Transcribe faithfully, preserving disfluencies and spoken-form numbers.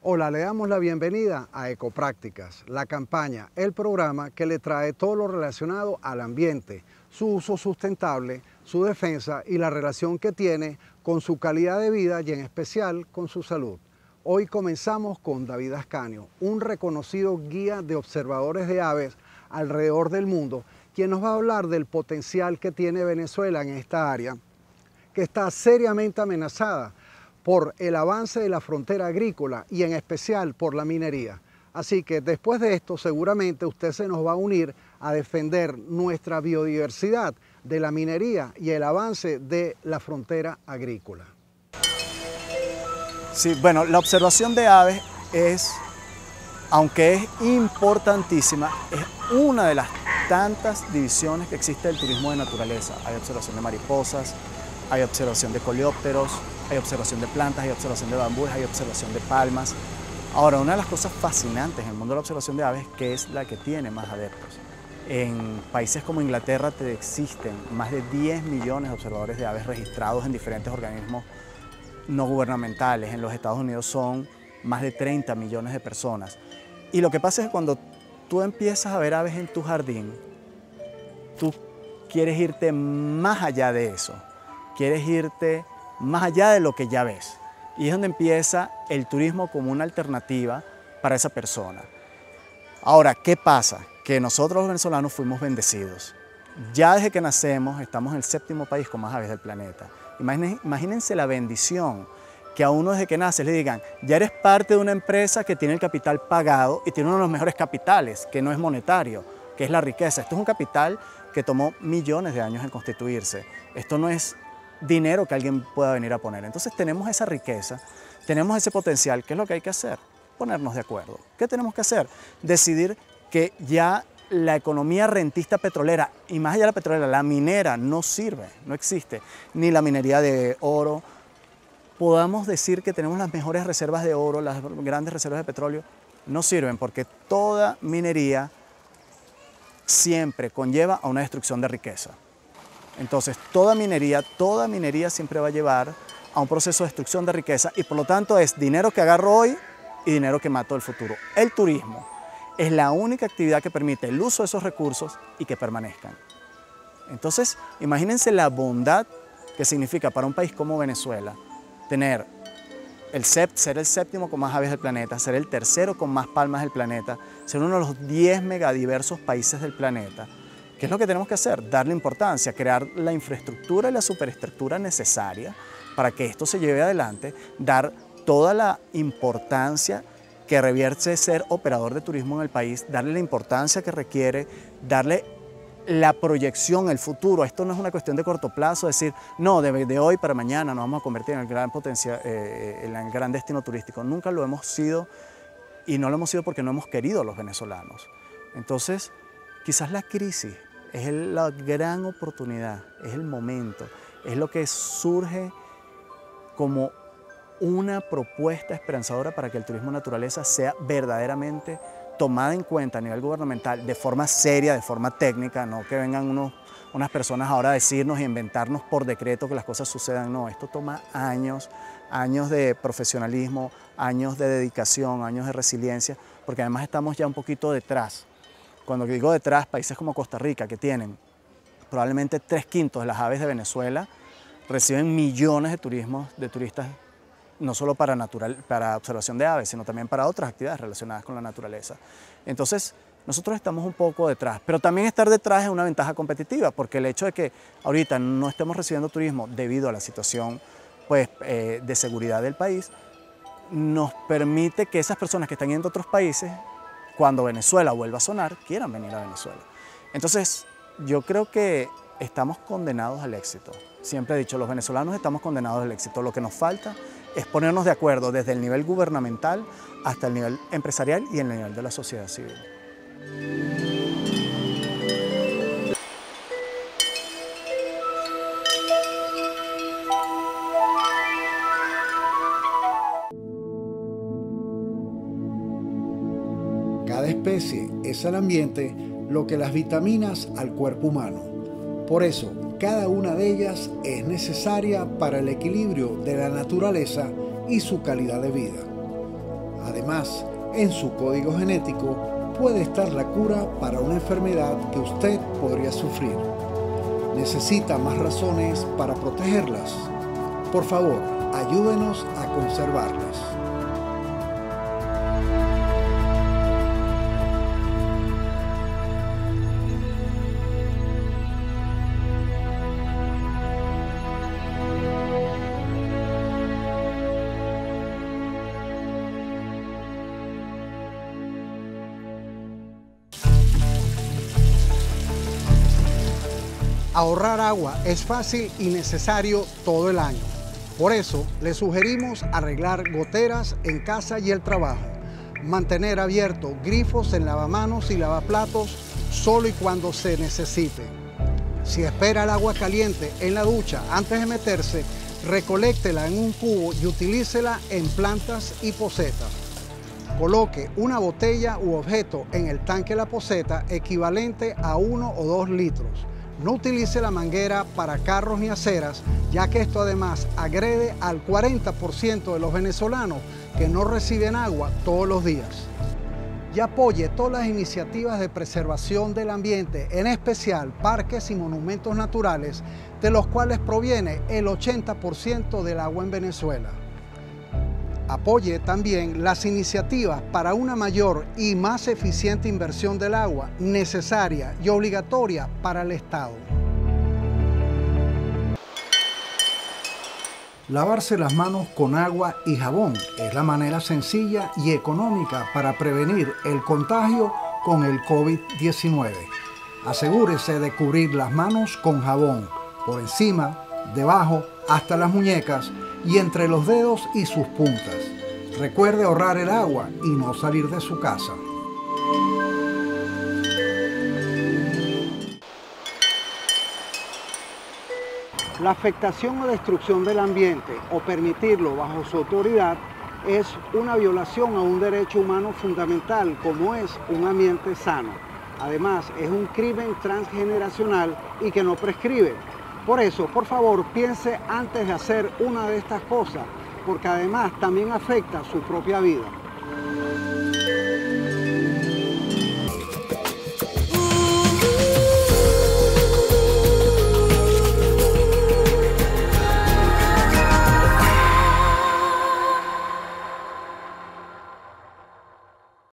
Hola, le damos la bienvenida a Ecoprácticas, la campaña, el programa que le trae todo lo relacionado al ambiente, su uso sustentable, su defensa y la relación que tiene con su calidad de vida y en especial con su salud. Hoy comenzamos con David Ascanio, un reconocido guía de observadores de aves alrededor del mundo, quien nos va a hablar del potencial que tiene Venezuela en esta área, que está seriamente amenazada por el avance de la frontera agrícola y en especial por la minería. Así que después de esto seguramente usted se nos va a unir a defender nuestra biodiversidad de la minería y el avance de la frontera agrícola. Sí, bueno, la observación de aves es, aunque es importantísima, es una de las tantas divisiones que existe del turismo de naturaleza. Hay observación de mariposas, hay observación de coleópteros, hay observación de plantas, hay observación de bambúes, hay observación de palmas. Ahora, una de las cosas fascinantes en el mundo de la observación de aves es que es la que tiene más adeptos. En países como Inglaterra te existen más de diez millones de observadores de aves registrados en diferentes organismos no gubernamentales. En los Estados Unidos son más de treinta millones de personas. Y lo que pasa es que cuando tú empiezas a ver aves en tu jardín, tú quieres irte más allá de eso. Quieres irte más allá de lo que ya ves. Y es donde empieza el turismo como una alternativa para esa persona. Ahora, ¿qué pasa? Que nosotros los venezolanos fuimos bendecidos. Ya desde que nacemos estamos en el séptimo país con más aves del planeta. Imagínense, imagínense la bendición que a uno desde que nace le digan, ya eres parte de una empresa que tiene el capital pagado y tiene uno de los mejores capitales, que no es monetario, que es la riqueza. Esto es un capital que tomó millones de años en constituirse. Esto no es dinero que alguien pueda venir a poner. Entonces tenemos esa riqueza, tenemos ese potencial. ¿Qué es lo que hay que hacer? Ponernos de acuerdo. ¿Qué tenemos que hacer? Decidir que ya la economía rentista petrolera, y más allá de la petrolera, la minera no sirve, no existe, ni la minería de oro. Podamos decir que tenemos las mejores reservas de oro, las grandes reservas de petróleo, no sirven porque toda minería siempre conlleva a una destrucción de riqueza. Entonces, toda minería, toda minería siempre va a llevar a un proceso de destrucción de riqueza y por lo tanto es dinero que agarro hoy y dinero que mato el futuro. El turismo es la única actividad que permite el uso de esos recursos y que permanezcan. Entonces, imagínense la bondad que significa para un país como Venezuela tener el sept, ser el séptimo con más aves del planeta, ser el tercero con más palmas del planeta, ser uno de los diez megadiversos países del planeta. ¿Qué es lo que tenemos que hacer? Darle importancia, crear la infraestructura y la superestructura necesaria para que esto se lleve adelante, dar toda la importancia que revierte ser operador de turismo en el país, darle la importancia que requiere, darle la proyección, el futuro. Esto no es una cuestión de corto plazo, decir, no, de, de hoy para mañana nos vamos a convertir en el gran potencial, eh, en el gran destino turístico. Nunca lo hemos sido y no lo hemos sido porque no hemos querido los venezolanos. Entonces, quizás la crisis es la gran oportunidad, es el momento, es lo que surge como una propuesta esperanzadora para que el turismo naturaleza sea verdaderamente tomada en cuenta a nivel gubernamental de forma seria, de forma técnica, no que vengan unos, unas personas ahora a decirnos e inventarnos por decreto que las cosas sucedan. No, esto toma años, años de profesionalismo, años de dedicación, años de resiliencia, porque además estamos ya un poquito detrás. Cuando digo detrás, países como Costa Rica, que tienen probablemente tres quintos de las aves de Venezuela, reciben millones de, turismos, de turistas, no solo para, natural, para observación de aves, sino también para otras actividades relacionadas con la naturaleza. Entonces, nosotros estamos un poco detrás, pero también estar detrás es una ventaja competitiva, porque el hecho de que ahorita no estemos recibiendo turismo debido a la situación pues, eh, de seguridad del país, nos permite que esas personas que están yendo a otros países, cuando Venezuela vuelva a sonar, quieran venir a Venezuela. Entonces, yo creo que estamos condenados al éxito. Siempre he dicho, los venezolanos estamos condenados al éxito. Lo que nos falta es ponernos de acuerdo desde el nivel gubernamental hasta el nivel empresarial y el nivel de la sociedad civil. Cada especie es al ambiente lo que las vitaminas al cuerpo humano. Por eso, cada una de ellas es necesaria para el equilibrio de la naturaleza y su calidad de vida. Además, en su código genético puede estar la cura para una enfermedad que usted podría sufrir. ¿Necesita más razones para protegerlas? Por favor, ayúdenos a conservarlas. Ahorrar agua es fácil y necesario todo el año. Por eso, le sugerimos arreglar goteras en casa y el trabajo, mantener abiertos grifos en lavamanos y lavaplatos solo y cuando se necesite. Si espera el agua caliente en la ducha antes de meterse, recoléctela en un cubo y utilícela en plantas y pocetas. Coloque una botella u objeto en el tanque de la poceta equivalente a uno o dos litros. No utilice la manguera para carros ni aceras, ya que esto además agrede al cuarenta por ciento de los venezolanos que no reciben agua todos los días. Y apoye todas las iniciativas de preservación del ambiente, en especial parques y monumentos naturales, de los cuales proviene el ochenta por ciento del agua en Venezuela. Apoye también las iniciativas para una mayor y más eficiente inversión del agua necesaria y obligatoria para el Estado. Lavarse las manos con agua y jabón es la manera sencilla y económica para prevenir el contagio con el COVID diecinueve. Asegúrese de cubrir las manos con jabón por encima, debajo, hasta las muñecas y entre los dedos y sus puntas. Recuerde ahorrar el agua y no salir de su casa. La afectación o destrucción del ambiente o permitirlo bajo su autoridad es una violación a un derecho humano fundamental como es un ambiente sano. Además, es un crimen transgeneracional y que no prescribe. Por eso, por favor, piense antes de hacer una de estas cosas, porque además también afecta su propia vida.